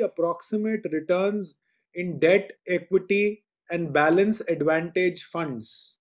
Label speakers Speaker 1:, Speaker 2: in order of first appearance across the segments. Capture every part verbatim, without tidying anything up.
Speaker 1: approximate returns in debt, equity, and balance advantage funds?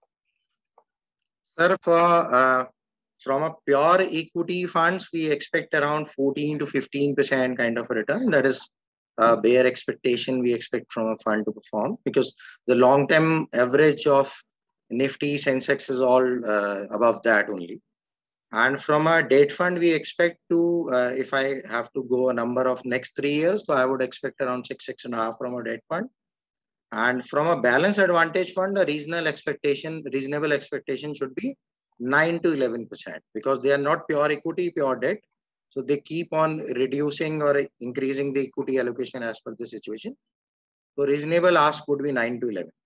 Speaker 2: Sir, for uh, from a pure equity funds, we expect around fourteen to fifteen percent kind of a return. That is a bare expectation we expect from a fund to perform, because the long-term average of Nifty, Sensex is all uh, above that only. And from a debt fund, we expect to, uh, if I have to go a number of next three years, so I would expect around six, six and a half from a debt fund. And from a balance advantage fund, a reasonable expectation, reasonable expectation should be nine to eleven percent, because they are not pure equity, pure debt. So they keep on reducing or increasing the equity allocation as per the situation. So reasonable ask would be nine to eleven.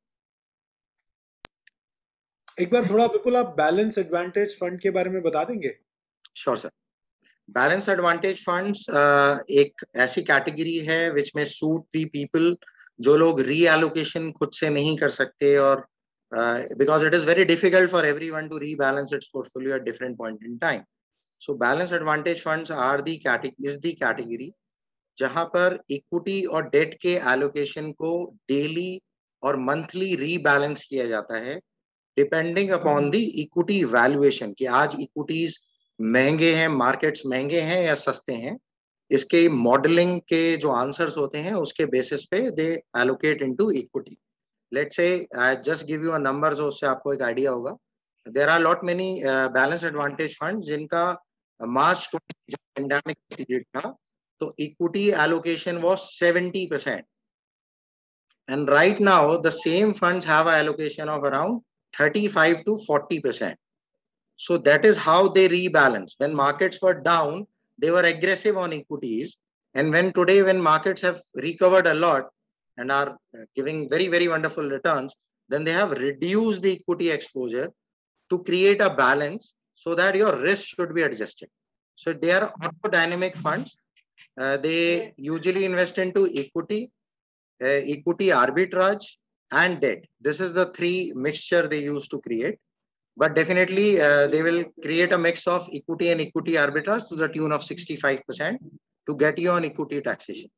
Speaker 1: एक बार थोड़ा विपुल आप balance advantage fund के बारे में बता देंगे?
Speaker 2: Sure, sir. Balance advantage funds एक ऐसी कैटेगरी है विच में सूट दी पीपल जो लोग रीएलोकेशन खुद से नहीं कर सकते, और because it is very difficult for everyone to rebalance its portfolio at different point in time. So balance advantage funds are the category is the category जहां पर इक्विटी और डेट के एलोकेशन को डेली और मंथली रीबैलेंस किया जाता है depending upon the equity valuation, कि आज इक्विटीज महंगे हैं, मार्केट्स महंगे हैं या सस्ते हैं. इसके मॉडलिंग के जो आंसर्स होते हैं उसके बेसिस पे they allocate into equity. Let's say I just give you a number, जो उससे आपको एक आइडिया होगा. There are lot many balance advantage fund जिनका मार्च पेंडेमिक पीरियड था तो equity allocation was seventy percent, and right now the same funds have a allocation of around thirty-five to forty percent. So that is how they rebalance. When markets were down, they were aggressive on equities. And when today, when markets have recovered a lot and are giving very, very wonderful returns, then they have reduced the equity exposure to create a balance so that your risk should be adjusted. So they are dynamic funds. Uh, they usually invest into equity, uh, equity arbitrage, and debt. This is the three mixture they use to create. But definitely, uh, they will create a mix of equity and equity arbitrage to the tune of sixty-five percent to get you on equity taxation.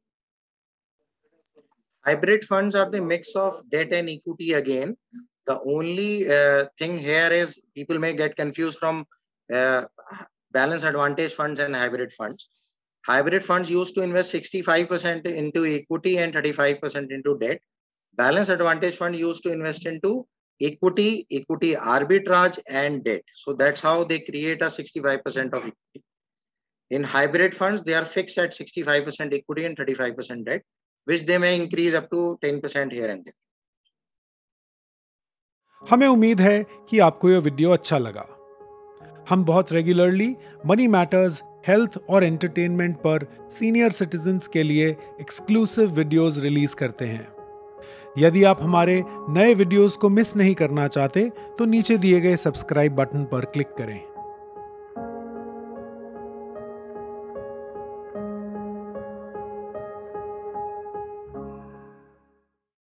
Speaker 2: Hybrid funds are the mix of debt and equity again. The only uh, thing here is people may get confused from uh, balance advantage funds and hybrid funds. Hybrid funds used to invest sixty-five percent into equity and thirty-five percent into debt. Balance advantage fund used to invest into equity, equity arbitrage, and debt. So that's how they create a sixty-five percent of equity. In hybrid funds, they are fixed at sixty-five percent equity and thirty-five percent debt, which they may increase up to ten percent here and there.
Speaker 1: हमें उम्मीद है कि आपको यह video अच्छा लगा. हम बहुत रेगुलरली मनी मैटर्स, हेल्थ और एंटरटेनमेंट पर सीनियर सिटीजन्स के लिए एक्सक्लूसिव वीडियोस रिलीज करते हैं. यदि आप हमारे नए वीडियोस को मिस नहीं करना चाहते तो नीचे दिए गए सब्सक्राइब बटन पर क्लिक करें.